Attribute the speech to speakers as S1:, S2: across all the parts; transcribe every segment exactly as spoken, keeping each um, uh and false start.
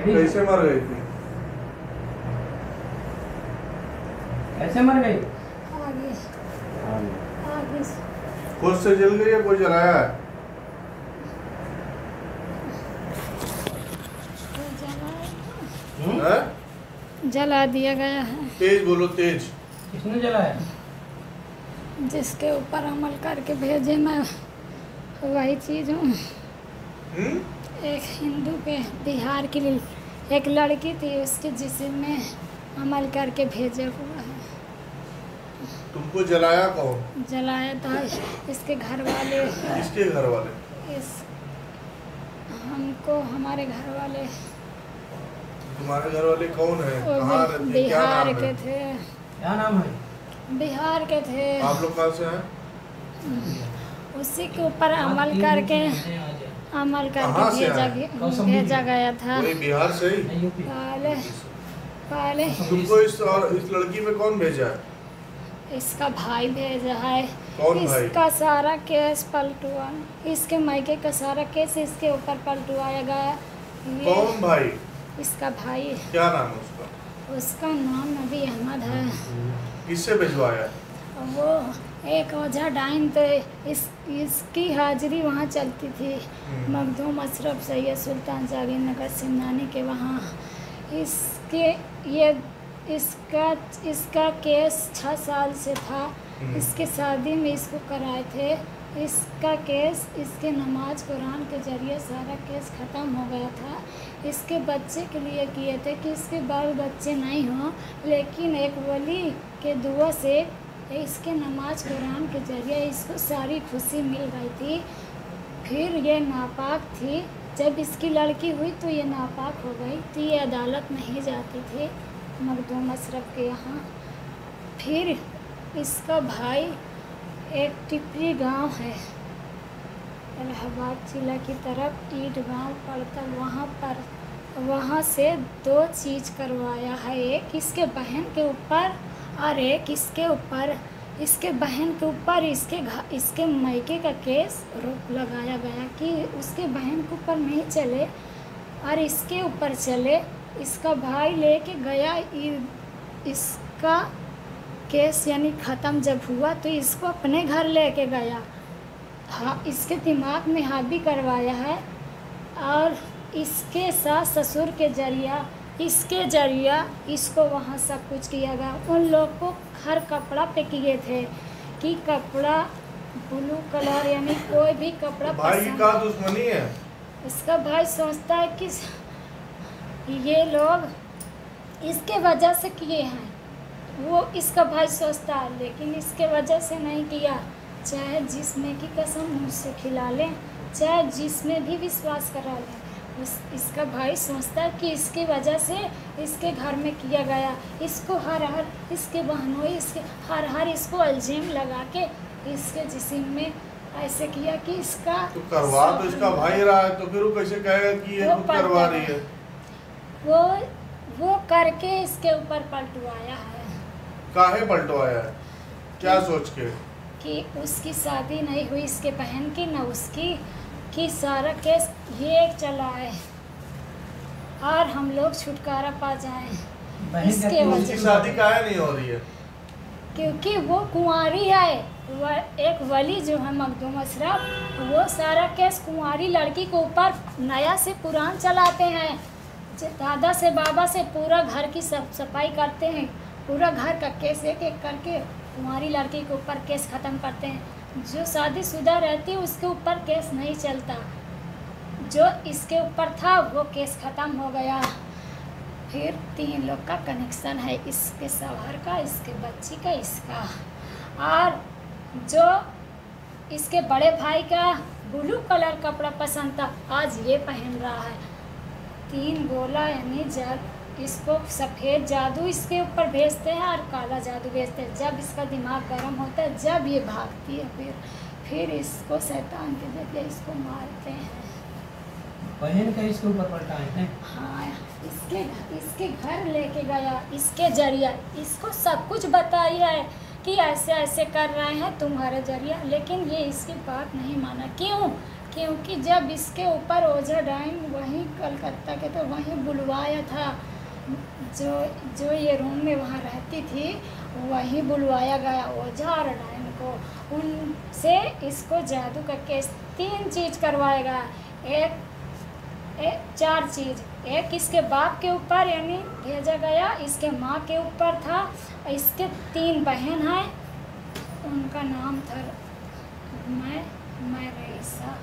S1: कैसे मर गई थी?
S2: कैसे मर गई?
S3: आगे आगे
S1: खुद से जल गई है, कोई जलाया है?
S3: जला जला दिया गया है।
S1: तेज बोलो, तेज।
S2: किसने जलाया?
S3: जिसके ऊपर अमल करके भेजे, मैं वही चीज हूँ। एक हिंदू के बिहार की एक लड़की थी, उसके जिस्म में अमल करके भेजे हुआ है।
S1: तुमको जलाया कौन?
S3: जलाया था इसके घर वाले।
S1: किसके घर वाले?
S3: इस हमको हमारे घर वाले।
S1: तुम्हारे घर वाले कौन है? कहाँ रहते हैं? क्या
S3: बिहार
S1: नाम
S3: के
S1: है?
S3: थे।
S2: क्या नाम है?
S3: बिहार के थे।
S1: आप लोग कहाँ से हैं?
S3: उसी के ऊपर अमल करके अमल करके
S1: कहाँ से
S3: भेजा
S1: आए?
S3: गया भेजा गया था।
S1: वही बिहार से ही?
S3: पहले पहले
S1: तुमको इस और इस लड़की में कौन भेजा है?
S3: इसका भाई भेजा है।
S1: कौन भाई?
S3: इसका सारा केस पलटुआ, इसके मायके का सारा केस इसके ऊपर पलटुआया गया। ये
S1: कौन भाई?
S3: इसका भाई।
S1: क्या नाम है उसका?
S3: उसका नाम नबी अहमद है।
S1: किससे भिजवाया?
S3: वो एक ओझा डाइन थे, इस इसकी हाजिरी वहाँ चलती थी, मखदूम अशरफ सैयद सुल्तान जागीर नगर सिमनानी के वहाँ। इसके ये इसका इसका केस छः साल से था। इसके शादी में इसको कराए थे। इसका केस इसके नमाज कुरान के ज़रिए सारा केस ख़त्म हो गया था। इसके बच्चे के लिए किए थे कि इसके बाल बच्चे नहीं हों, लेकिन एक वली के दुआ से इसके नमाज कुरान के ज़रिए इसको सारी खुशी मिल गई थी। फिर ये नापाक थी, जब इसकी लड़की हुई तो ये नापाक हो गई थी। ये अदालत नहीं जाती थी मखदूम अशरफ के यहाँ। फिर इसका भाई एक टिपरी गांव है इलाहाबाद जिला की तरफ, ईट गांव पड़ता, वहाँ पर वहाँ से दो चीज़ करवाया है। एक इसके बहन के ऊपर और एक इसके ऊपर। इसके बहन के ऊपर इसके इसके मायके का केस रोक लगाया गया कि उसके बहन के ऊपर नहीं चले और इसके ऊपर चले। इसका भाई लेके गया, इसका केस यानी ख़त्म जब हुआ तो इसको अपने घर लेके गया। हाँ, इसके दिमाग में हावी करवाया है और इसके सास ससुर के जरिया इसके जरिया इसको वहाँ सब कुछ किया गया। उन लोग को हर कपड़ा पे किए थे कि कपड़ा ब्लू कलर यानी कोई भी कपड़ा
S1: भाई की क्या दुश्मनी है?
S3: इसका भाई सोचता है कि ये लोग इसके वजह से किए हैं, वो इसका भाई सोचता है, लेकिन इसके वजह से नहीं किया। चाहे जिसमें की कसम मुझसे खिला लें, चाहे जिसमें भी विश्वास करा लें, उस इसका भाई सोचता है कि इसकी वजह से इसके घर में किया गया। इसको हर हर इसके बहनों इसके हर हर इसको अल्जीम लगा के इसके जिस्म में ऐसे किया कि इसका
S1: तो करवा तो इसका भाई रहा है, तो फिर वो कैसे कहेगा कि ये खुद करवा रही है?
S3: वो वो करके इसके ऊपर पलटवाया है।
S1: काहे पलटवाया है? क्या सोच के?
S3: कि उसकी शादी नहीं हुई इसके बहन की न उसकी, कि सारा केस ये चला है और हम लोग छुटकारा पा जाएं इसके वजह
S1: से। शादी काहे नहीं हो रही है?
S3: क्योंकि वो कुंवारी है। वह एक वली जो है मखदूम अशरफ, वो सारा केस कुंवारी लड़की के ऊपर नया से पुरान चलाते हैं। दादा से बाबा से पूरा घर की सब सफाई करते हैं, पूरा घर का केस एक एक करके कुंवारी लड़की के ऊपर केस ख़त्म करते हैं। जो शादीशुदा रहती है उसके ऊपर केस नहीं चलता, जो इसके ऊपर था वो केस ख़त्म हो गया। फिर तीन लोग का कनेक्शन है, इसके शौहर का, इसके बच्ची का, इसका, और जो इसके बड़े भाई का ब्लू कलर कपड़ा पसंद था आज ये पहन रहा है। तीन गोला यानी जब इसको सफ़ेद जादू इसके ऊपर भेजते हैं और काला जादू भेजते हैं। जब इसका दिमाग गर्म होता है, जब ये भागती है, फिर फिर इसको शैतान के जरिए इसको मारते हैं।
S2: बहन का इसके ऊपर पलटाए हैं?
S3: हाँ, इसके इसके घर लेके गया, इसके जरिए इसको सब कुछ बताया है कि ऐसे ऐसे कर रहे हैं तुम्हारे जरिए, लेकिन ये इसकी बात नहीं माना। क्यों? क्योंकि जब इसके ऊपर ओझा डाइन वहीं कलकत्ता के तो वहीं बुलवाया था, जो जो ये रूम में वहाँ रहती थी वहीं बुलवाया गया ओझा और डाइन को। उनसे इसको जादू का केस तीन चीज़ करवाया गया। एक, एक चार चीज़, एक इसके बाप के ऊपर यानी भेजा गया, इसके माँ के ऊपर था, इसके तीन बहन हैं, उनका नाम था मैं मैं रईसा,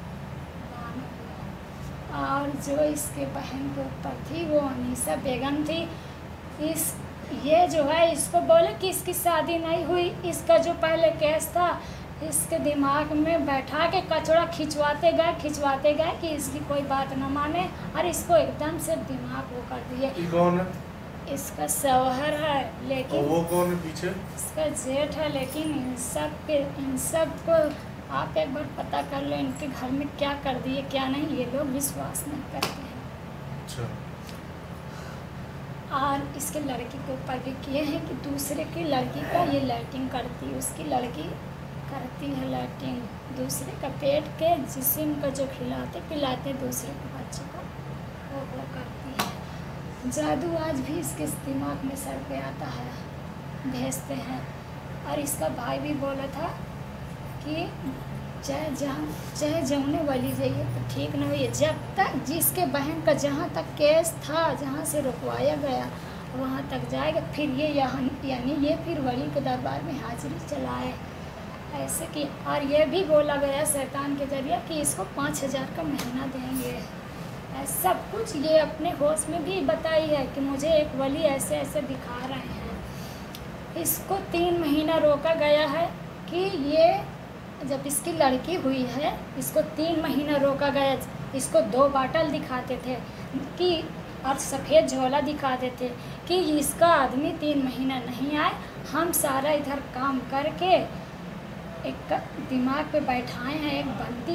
S3: और जो इसके बहन के ऊपर थी वो अनीसा बेगम थी। इस ये जो है इसको बोले कि इसकी शादी नहीं हुई, इसका जो पहले केस था इसके दिमाग में बैठा के कचड़ा खिंचवाते गए खिंचवाते गए कि इसकी कोई बात न माने, और इसको एकदम से दिमाग वो कर दिए।
S1: ये कौन है?
S3: इसका शौहर है, लेकिन
S1: और वो कौन है पीछे?
S3: इसका जेठ है, लेकिन इन सब के इन सब को आप एक बार पता कर लो इनके घर में क्या कर दिए क्या नहीं, ये लोग विश्वास नहीं करते हैं।
S1: अच्छा।
S3: और इसके लड़की के ऊपर भी किए हैं कि दूसरे की लड़की का ये लैटिंग करती है, उसकी लड़की करती है लैटिंग, दूसरे का पेट के जिस्म को जो खिलाते पिलाते दूसरे के बच्चे को वो वो करती है। जादू आज भी इसके दिमाग में सर पे आता है, भेजते हैं। और इसका भाई भी बोला था कि चाहे जहाँ चाहे जमने वाली जाइए तो ठीक न हुई, जब तक जिसके बहन का जहाँ तक केस था जहाँ से रुकवाया गया वहाँ तक जाएगा, फिर ये यहाँ यानी ये फिर वली के दरबार में हाजिरी चलाए ऐसे कि। और ये भी बोला गया शैतान के जरिए कि इसको पाँच हज़ार का महीना देंगे, सब कुछ ये अपने होश में भी बताई है कि मुझे एक वली ऐसे ऐसे दिखा रहे हैं। इसको तीन महीना रोका गया है कि ये जब इसकी लड़की हुई है इसको तीन महीना रोका गया, इसको दो बाटल दिखाते थे कि और सफ़ेद झोला दिखाते थे कि इसका आदमी तीन महीना नहीं आए, हम सारा इधर काम करके एक दिमाग पे बैठाए हैं, एक बंदी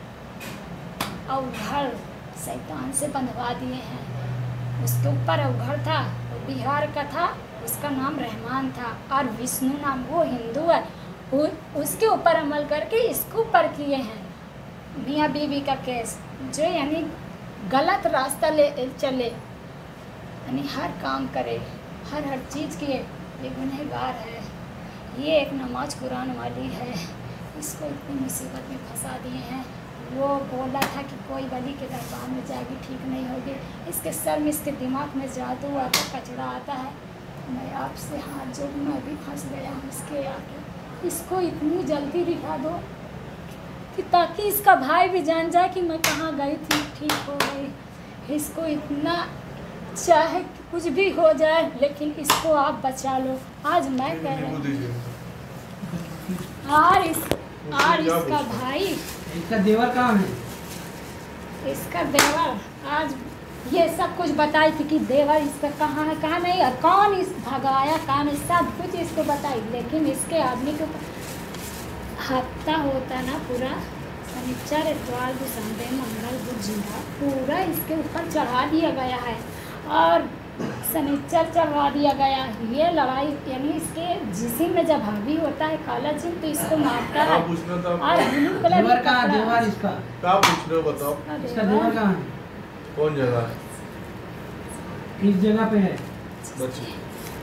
S3: अवघड़ शैतान से बंधवा दिए हैं। उसके ऊपर अवघड़ था, वो बिहार का था, उसका नाम रहमान था, और विष्णु नाम, वो हिंदू है, वो उसके ऊपर अमल करके इसको ऊपर किए हैं मियाँ बीवी का केस, जो यानी गलत रास्ता ले चले, यानी हर काम करे, हर हर चीज़ किए, ये गुनहगार है। ये एक नमाज कुरान वाली है, इसको इतनी मुसीबत में फंसा दिए हैं। वो बोला था कि कोई वली के दरबार में जाएगी ठीक नहीं होगी, इसके सर में इसके दिमाग में जादू आता, कचड़ा आता है। मैं आपसे हाथ जोड़, मैं भी फंस गया हूँ इसके आगे। इसको इतनी जल्दी दिखा दो कि ताकि इसका भाई भी जान जाए कि मैं कहाँ गई थी, ठीक हो गई। इसको इतना चाहे कि कुछ भी हो जाए लेकिन इसको आप बचा लो। आज मैं कह रही हूँ और इस और इसका भाई,
S2: इसका देवर कहाँ है?
S3: इसका देवर आज ये सब कुछ बताई थी कि देवर इसका कहाँ है कहाँ नहीं, और कौन इस भगाया कहाँ नहीं, सब कुछ इसको बताई। लेकिन इसके आदमी के हफ्ता होता ना पूरा, शनिचर इतवार संडे मंगल बुध जुम्मा पूरा इसके ऊपर चढ़ा दिया गया है, और शनिचर चढ़वा दिया गया। ये लड़ाई यानी इसके जिस्म में जब हावी होता है काला जिन तो इसको मारता है। और ब्लू कलर
S2: देवर कहाँ? देवर इसका
S1: क्या पूछ रहे हो बताओ?
S2: इसका देवर कहाँ है?
S1: कौन जगह है?
S2: किस जगह पे है?
S1: बच्ची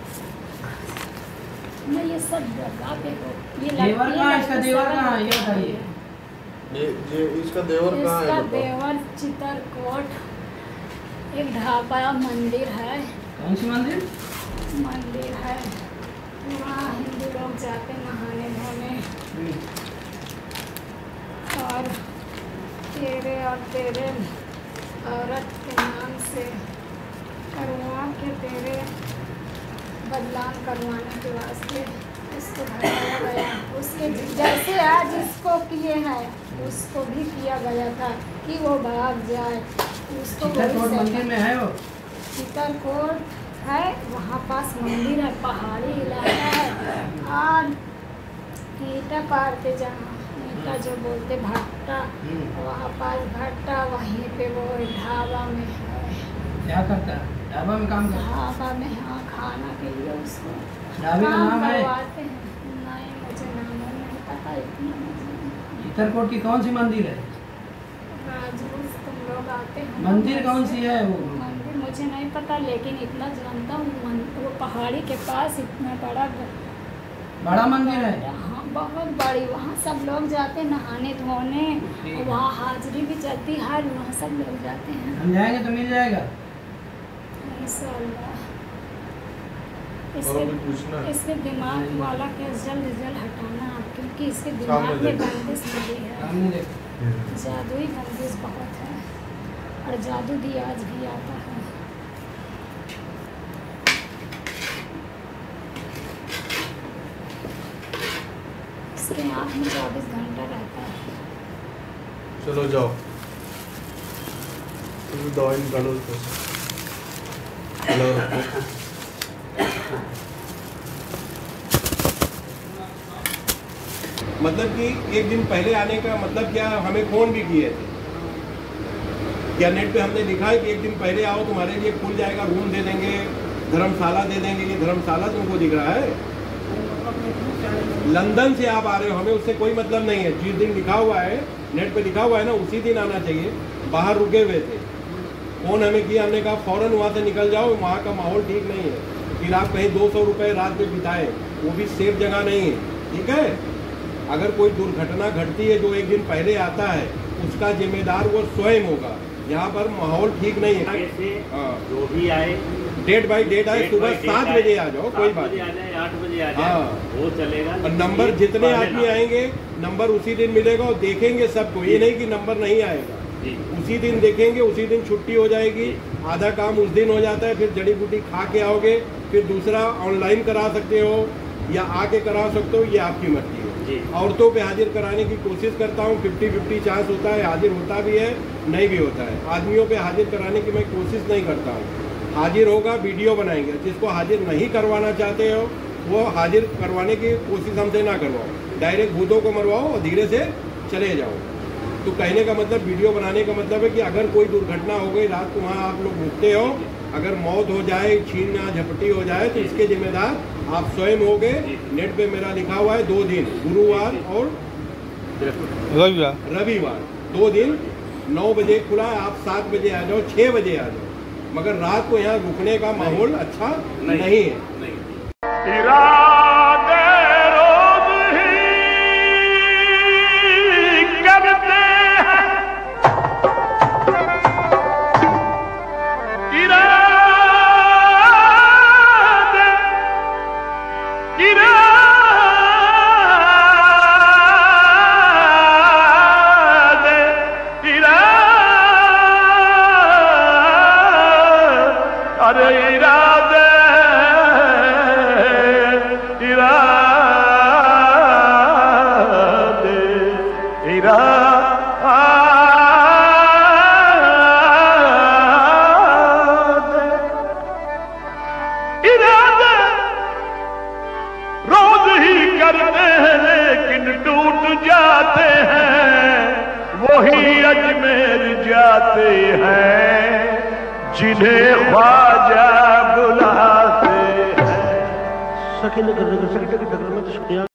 S3: मैं ये सब जगह पे हो, ये
S2: देवर कहाँ है? इसका देवर कहाँ है ये बताइए।
S1: ये ये इसका देवर कहाँ
S3: इसका
S1: है बताओ?
S3: देवर चित्रकोट एक ढाबा मंदिर है,
S2: कौन सी मंदिर?
S3: मंदिर है वहाँ हिंदू लोग जाते नहाने धोने। और तेरे और तेरे औरत के नाम से करवा के तेरे बदलाम करवाने के वास्ते इसको भगाया गया। उसके जैसे आज इसको किए हैं उसको भी किया गया था कि वो भाग जाए। उसको
S2: चित्रकोट मंदिर में है वो?
S3: चित्रकोट है, वहाँ पास मंदिर है, पहाड़ी इलाका है। और ईटा पारते जहाँ ईटा जो बोलते भट्टा, वहाँ पास भट्टा, वहीं पे वो ढाबा में है।
S2: क्या करता है? ढाबा में काम करता है?
S3: ढाबा में हाँ, खाना के लिए उसको
S2: ढाबे का नाम है?
S3: करवाते हैं। नहीं मुझे नाम नहीं पता, इतना मुझे।
S2: चित्रकोट की कौन सी मंदिर है?
S3: आज रोज तुम लोग आते हो।
S2: मंदिर कौन सी है वो?
S3: मंदिर मुझे नहीं पता, लेकिन इतना जानता हूँ मन- वो पहाड़ी के पास इतना बड़ा
S2: बड़ा मंदिर है।
S3: हाँ बहुत बड़ी, वहाँ सब लोग जाते नहाने धोने, वहाँ हाजिरी भी चलती है, वहाँ सब लोग जाते हैं।
S2: हम जाएंगे तो मिल जाएगा।
S3: इंशाअल्लाह।
S1: और
S3: इसके
S1: भी पूछना है?
S3: इसके दिमाग वाला के जल्द जल्द हटाना आप, क्योंकि इसके
S1: सामने
S3: दिमाग में
S1: देखो।
S3: बंदिश लगी है,
S2: सामने देखो।
S3: जादुई बंदिश बहुत है, और जादू भी आज भी आता है। इसके आँख में चौबीस घंटा रहता है।
S1: चलो जाओ, तुम दवाई निकालो उसको। चलो रखो।
S4: मतलब कि एक दिन पहले आने का मतलब क्या, हमें फोन भी किए थे क्या? नेट पे हमने लिखा है कि एक दिन पहले आओ, तुम्हारे लिए खुल जाएगा, रूम दे देंगे, धर्मशाला दे देंगे। ये धर्मशाला तुमको दिख रहा है? लंदन से आप आ रहे हो, हमें उससे कोई मतलब नहीं है। जिस दिन लिखा हुआ है, नेट पे लिखा हुआ है ना, उसी दिन आना चाहिए। बाहर रुके हुए थे, फोन हमें किया, हमने कहा फौरन वहाँ से निकल जाओ, वहाँ का माहौल ठीक नहीं है। फिर आप कहीं दो सौ रुपये रात में बिताए, वो भी सेफ जगह नहीं है, ठीक है? अगर कोई दुर्घटना घटती है जो एक दिन पहले आता है, उसका जिम्मेदार वो स्वयं होगा। यहाँ पर माहौल ठीक नहीं है। हाँ,
S5: जो भी आए
S4: डेट बाई डेट आए, सुबह सात बजे आ जाओ, कोई बात नहीं।
S5: आ जाए, आठ बजे आ जाए,
S4: हाँ,
S5: वो चलेगा।
S4: और नंबर जितने आदमी आएंगे, नंबर उसी दिन मिलेगा और देखेंगे सबको। ये नहीं कि नंबर नहीं आएगा, उसी दिन देखेंगे, उसी दिन छुट्टी हो जाएगी। आधा काम उस दिन हो जाता है, फिर जड़ी बूटी खा के आओगे, फिर दूसरा ऑनलाइन करा सकते हो या आके करा सकते हो, ये आपकी मर्जी है। औरतों पे हाजिर कराने की कोशिश करता हूँ, फिफ्टी फिफ्टी चांस होता है, हाजिर होता भी है, नहीं भी होता है। आदमियों पे हाजिर कराने की मैं कोशिश नहीं करता हूँ। हाजिर होगा, वीडियो बनाएंगे। जिसको हाजिर नहीं करवाना चाहते हो, वो हाजिर करवाने की कोशिश हमसे ना करवाओ, डायरेक्ट भूतों को मरवाओ और धीरे से चले जाओ। तो कहने का मतलब, वीडियो बनाने का मतलब है कि अगर कोई दुर्घटना हो गई, रात को वहाँ आप लोग रुकते हो, अगर मौत हो जाए, छीन या झपटी हो जाए, तो इसके जिम्मेदार आप स्वयं होगे। नेट पे मेरा लिखा हुआ है दो दिन, गुरुवार और
S1: रविवार
S4: रविवार दो दिन, नौ बजे खुला है। आप सात बजे आ जाओ, छः बजे आ जाओ, मगर रात को यहाँ रुकने का माहौल अच्छा नहीं, नहीं है।
S6: इरादे रोज ही करते हैं, इरादे इरादे अरे इरादे इरादे इरादे इरादे रोज ही करते हैं, लेकिन टूट जाते हैं। वही अजमेर जाते हैं जिन्हें ख्वाजा बुलाते हैं।
S7: सके नगर नगर सके नगर में तो शुक्रिया।